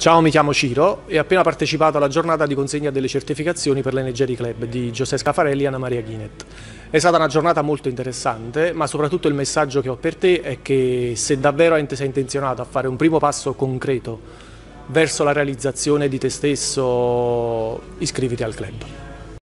Ciao, mi chiamo Ciro e ho appena partecipato alla giornata di consegna delle certificazioni per l'Energetic Club di Giuseppe Scafarelli e Anna Maria Ghinet. È stata una giornata molto interessante, ma soprattutto il messaggio che ho per te è che se davvero sei intenzionato a fare un primo passo concreto verso la realizzazione di te stesso, iscriviti al club.